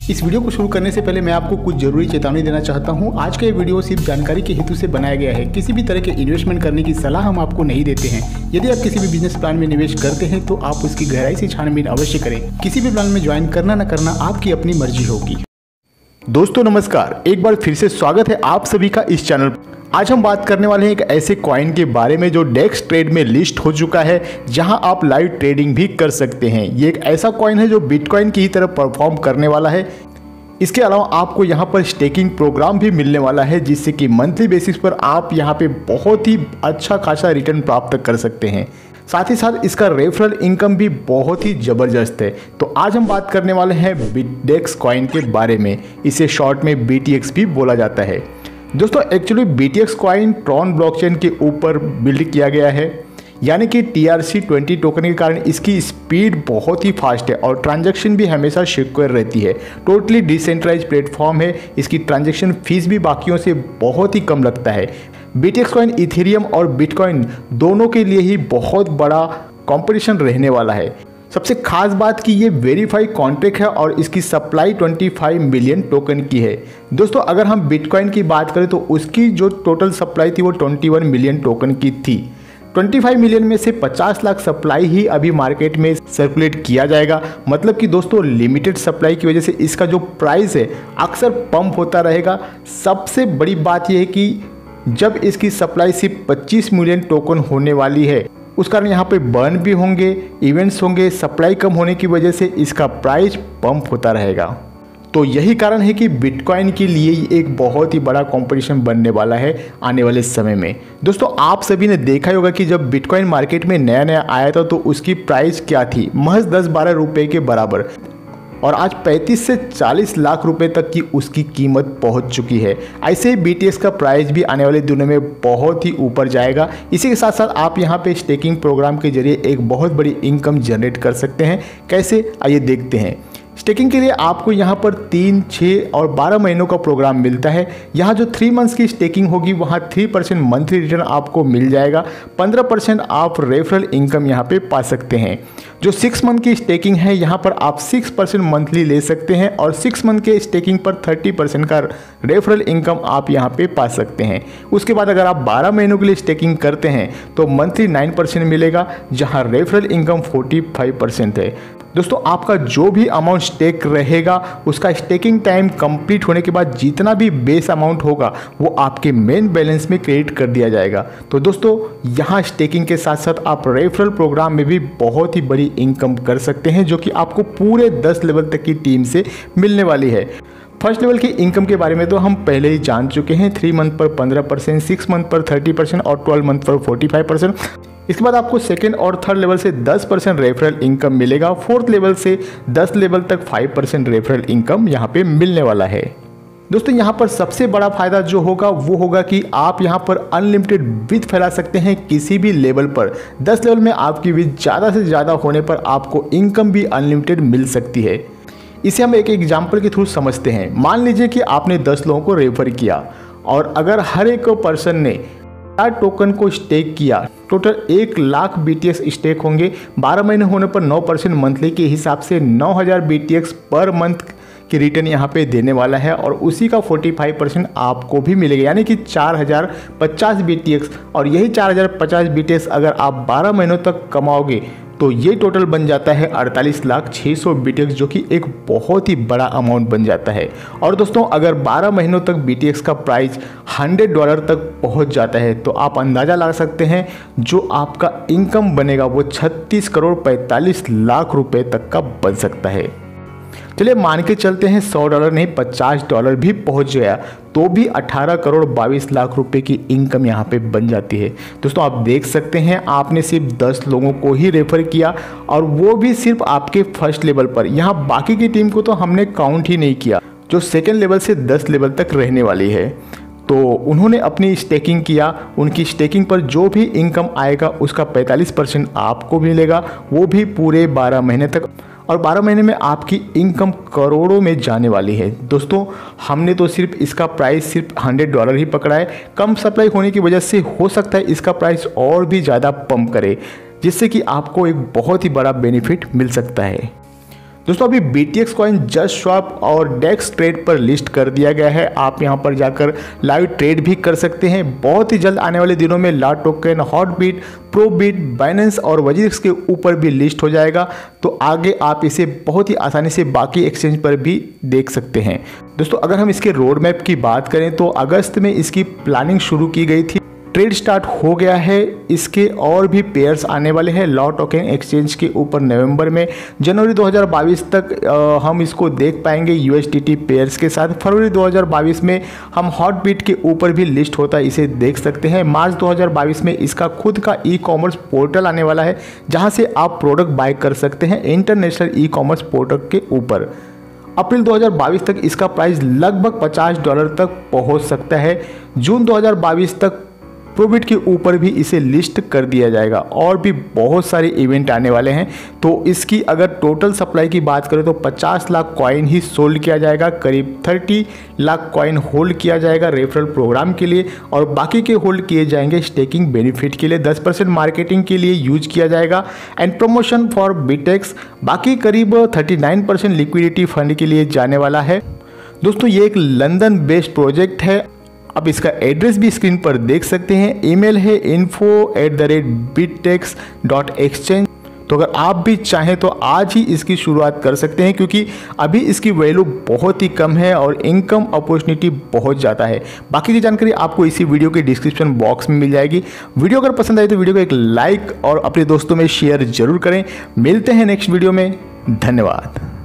इस वीडियो को शुरू करने से पहले मैं आपको कुछ जरूरी चेतावनी देना चाहता हूं। आज का ये वीडियो सिर्फ जानकारी के हेतु से बनाया गया है। किसी भी तरह के इन्वेस्टमेंट करने की सलाह हम आपको नहीं देते हैं। यदि आप किसी भी बिजनेस प्लान में निवेश करते हैं तो आप उसकी गहराई से छानबीन अवश्य करें। किसी भी प्लान में ज्वाइन करना न करना आपकी अपनी मर्जी होगी। दोस्तों नमस्कार, एक बार फिर से स्वागत है आप सभी का इस चैनल पर। आज हम बात करने वाले हैं एक ऐसे कॉइन के बारे में जो डेक्स ट्रेड में लिस्ट हो चुका है, जहां आप लाइव ट्रेडिंग भी कर सकते हैं। ये एक ऐसा कॉइन है जो बिटकॉइन की ही तरह परफॉर्म करने वाला है। इसके अलावा आपको यहां पर स्टेकिंग प्रोग्राम भी मिलने वाला है, जिससे कि मंथली बेसिस पर आप यहां पे बहुत ही अच्छा खासा रिटर्न प्राप्त कर सकते हैं। साथ ही साथ इसका रेफरल इनकम भी बहुत ही ज़बरदस्त है। तो आज हम बात करने वाले हैं बिटडेक्स कॉइन के बारे में। इसे शॉर्ट में BTX भी बोला जाता है। दोस्तों actually BTX coin Tron blockchain के ऊपर बिल्ड किया गया है, यानी कि TRC20 टोकन के कारण इसकी स्पीड बहुत ही फास्ट है और ट्रांजैक्शन भी हमेशा सिक्योर रहती है। टोटली डिसेंट्रलाइज प्लेटफॉर्म है। इसकी ट्रांजैक्शन फीस भी बाकियों से बहुत ही कम लगता है। BTX कॉइन इथेरियम और बिटकॉइन दोनों के लिए ही बहुत बड़ा कंपटीशन रहने वाला है। सबसे खास बात कि ये वेरीफाई कॉन्ट्रैक्ट है और इसकी सप्लाई 25 मिलियन टोकन की है। दोस्तों अगर हम बिटकॉइन की बात करें तो उसकी जो टोटल सप्लाई थी वो 21 मिलियन टोकन की थी। 25 मिलियन में से 50 लाख सप्लाई ही अभी मार्केट में सर्कुलेट किया जाएगा। मतलब कि दोस्तों लिमिटेड सप्लाई की वजह से इसका जो प्राइस है अक्सर पंप होता रहेगा। सबसे बड़ी बात यह है कि जब इसकी सप्लाई सिर्फ 25 मिलियन टोकन होने वाली है, उस कारण यहाँ पे बर्न भी होंगे, इवेंट्स होंगे। सप्लाई कम होने की वजह से इसका प्राइस पंप होता रहेगा। तो यही कारण है कि बिटकॉइन के लिए एक बहुत ही बड़ा कंपटीशन बनने वाला है आने वाले समय में। दोस्तों आप सभी ने देखा होगा कि जब बिटकॉइन मार्केट में नया नया आया था तो उसकी प्राइस क्या थी, महज 10-12 रुपए के बराबर, और आज 35 से 40 लाख रुपए तक की उसकी कीमत पहुंच चुकी है। ऐसे ही BTX का प्राइस भी आने वाले दिनों में बहुत ही ऊपर जाएगा। इसी के साथ साथ आप यहां पे स्टेकिंग प्रोग्राम के जरिए एक बहुत बड़ी इनकम जनरेट कर सकते हैं। कैसे, आइए देखते हैं। स्टेकिंग के लिए आपको यहाँ पर 3, 6 और 12 महीनों का प्रोग्राम मिलता है। यहाँ जो 3 मंथ्स की स्टेकिंग होगी वहाँ 3% मंथली रिटर्न आपको मिल जाएगा। 15% आप रेफरल इनकम यहाँ पे पा सकते हैं। जो 6 मंथ की स्टेकिंग है यहाँ पर आप 6% मंथली ले सकते हैं और 6 मंथ के स्टेकिंग पर 30% का रेफरल इनकम आप यहाँ पे पा सकते हैं। उसके बाद अगर आप 12 महीनों के लिए स्टेकिंग करते हैं तो मंथली 9% मिलेगा, जहाँ रेफरल इनकम 45% है। दोस्तों आपका जो भी अमाउंट स्टेक रहेगा उसका स्टेकिंग टाइम कंप्लीट होने के बाद जितना भी बेस अमाउंट होगा वो आपके मेन बैलेंस में क्रेडिट कर दिया जाएगा। तो दोस्तों यहाँ स्टेकिंग के साथ साथ आप रेफरल प्रोग्राम में भी बहुत ही बड़ी इनकम कर सकते हैं, जो कि आपको पूरे 10 लेवल तक की टीम से मिलने वाली है। फर्स्ट लेवल की इनकम के बारे में तो हम पहले ही जान चुके हैं। 3 मंथ पर 15%, 6 मंथ पर 30% और 12 मंथ पर 45%। इसके बाद आपको सेकेंड और थर्ड लेवल से 10% रेफरल इनकम मिलेगा। फोर्थ लेवल से 10 लेवल तक 5% रेफरल इनकम यहाँ पे मिलने वाला है। दोस्तों यहाँ पर सबसे बड़ा फायदा जो होगा वो होगा कि आप यहाँ पर अनलिमिटेड विथ फैला सकते हैं किसी भी लेवल पर। 10 लेवल में आपकी विथ ज़्यादा से ज़्यादा होने पर आपको इनकम भी अनलिमिटेड मिल सकती है। इसे हम एक एग्जाम्पल के थ्रू समझते हैं। मान लीजिए कि आपने 10 लोगों को रेफर किया और अगर हर एक पर्सन ने 4 टोकन को स्टेक किया, टोटल 1 लाख BTX स्टेक होंगे। 12 महीने होने पर 9% मंथली के हिसाब से 9000 BTX पर मंथ की रिटर्न यहाँ पे देने वाला है और उसी का 45% आपको भी मिलेगा, यानी कि 4050 BTX। और यही 4050 BTX अगर आप 12 महीनों तक कमाओगे तो ये टोटल बन जाता है 48,600 BTX, जो कि एक बहुत ही बड़ा अमाउंट बन जाता है। और दोस्तों अगर 12 महीनों तक BTX का प्राइस $100 तक पहुंच जाता है तो आप अंदाज़ा लगा सकते हैं जो आपका इनकम बनेगा वो 36 करोड़ 45 लाख रुपए तक का बन सकता है। चलिए मान के चलते हैं $100 नहीं $50 भी पहुंच गया तो भी 18 करोड़ 22 लाख रुपए की इनकम यहाँ पे बन जाती है। दोस्तों आप देख सकते हैं आपने सिर्फ 10 लोगों को ही रेफर किया और वो भी सिर्फ आपके फर्स्ट लेवल पर। यहाँ बाकी की टीम को तो हमने काउंट ही नहीं किया जो सेकेंड लेवल से 10 लेवल तक रहने वाली है। तो उन्होंने अपनी स्टेकिंग किया, उनकी स्टेकिंग पर जो भी इनकम आएगा उसका 45% आपको मिलेगा, वो भी पूरे 12 महीने तक। और 12 महीने में आपकी इनकम करोड़ों में जाने वाली है। दोस्तों हमने तो सिर्फ इसका प्राइस सिर्फ $100 ही पकड़ा है। कम सप्लाई होने की वजह से हो सकता है इसका प्राइस और भी ज़्यादा पंप करे, जिससे कि आपको एक बहुत ही बड़ा बेनिफिट मिल सकता है। दोस्तों अभी BTX कॉइन जस्ट स्वैप और डेक्स ट्रेड पर लिस्ट कर दिया गया है। आप यहां पर जाकर लाइव ट्रेड भी कर सकते हैं। बहुत ही जल्द आने वाले दिनों में LATOKEN, Hotbit, ProBit, Binance और वजीरिक्स के ऊपर भी लिस्ट हो जाएगा। तो आगे आप इसे बहुत ही आसानी से बाकी एक्सचेंज पर भी देख सकते हैं। दोस्तों अगर हम इसके रोड मैप की बात करें तो अगस्त में इसकी प्लानिंग शुरू की गई थी, ट्रेड स्टार्ट हो गया है। इसके और भी पेयर्स आने वाले हैं लॉ टोकन एक्सचेंज के ऊपर नवंबर में। जनवरी 2022 तक हम इसको देख पाएंगे USDT पेयर्स के साथ। फरवरी 2022 में हम हॉटबीट के ऊपर भी लिस्ट होता है, इसे देख सकते हैं। मार्च 2022 में इसका खुद का ई-कॉमर्स पोर्टल आने वाला है जहां से आप प्रोडक्ट बाय कर सकते हैं इंटरनेशनल ई-कॉमर्स पोर्टल के ऊपर। अप्रैल 2022 तक इसका प्राइस लगभग $50 तक पहुंच सकता है। जून 2022 तक प्रोबिट के ऊपर भी इसे लिस्ट कर दिया जाएगा और भी बहुत सारे इवेंट आने वाले हैं। तो इसकी अगर टोटल सप्लाई की बात करें तो 50 लाख कॉइन ही सोल्ड किया जाएगा, करीब 30 लाख कॉइन होल्ड किया जाएगा रेफरल प्रोग्राम के लिए और बाकी के होल्ड किए जाएंगे स्टेकिंग बेनिफिट के लिए। 10% मार्केटिंग के लिए यूज किया जाएगा एंड प्रमोशन फॉर BTX। बाकी करीब 39% लिक्विडिटी फंड के लिए जाने वाला है। दोस्तों ये एक लंदन बेस्ड प्रोजेक्ट है। आप इसका एड्रेस भी स्क्रीन पर देख सकते हैं। ईमेल है info@bitx.exchange। तो अगर आप भी चाहें तो आज ही इसकी शुरुआत कर सकते हैं क्योंकि अभी इसकी वैल्यू बहुत ही कम है और इनकम अपॉर्चुनिटी बहुत ज़्यादा है। बाकी की जानकारी आपको इसी वीडियो के डिस्क्रिप्शन बॉक्स में मिल जाएगी। वीडियो अगर पसंद आए तो वीडियो को एक लाइक और अपने दोस्तों में शेयर जरूर करें। मिलते हैं नेक्स्ट वीडियो में। धन्यवाद।